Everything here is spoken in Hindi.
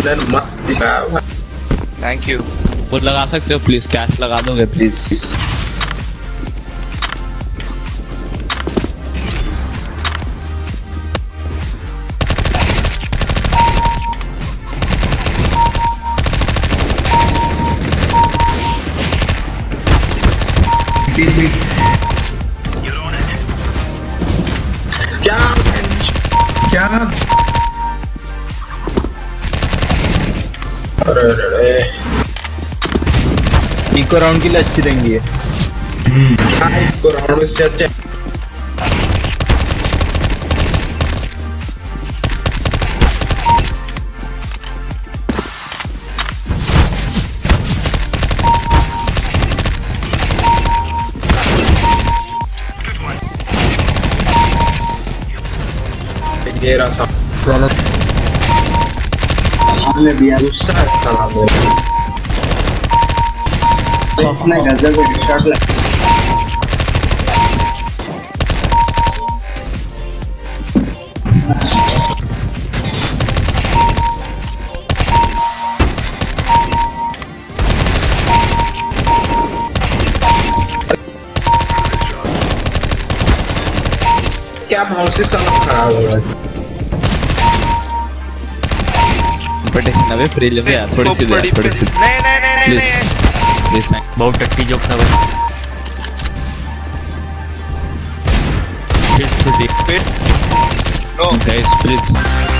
गोल्डन मस्त दिखा भाई। Thank you. वो लगा सकते हो प्लीज, कैश लगा दोगे प्लीज? क्या क्या? अरे इको राउंड के लिए अच्छी रहेंगी है। क्या इको राउंड से अच्छा ये रहा सामने भी गुस्सा है साला मेरा। इतना गजब का शॉट लगा। क्या माउस से साला खराब हो गया। प्रोटेक्शन अबे फ्री ले यार, थोड़ी सी दे, थोड़ी सी। नहीं प्लीज बहुत टट्टी जोक था भाई। Fit no guys please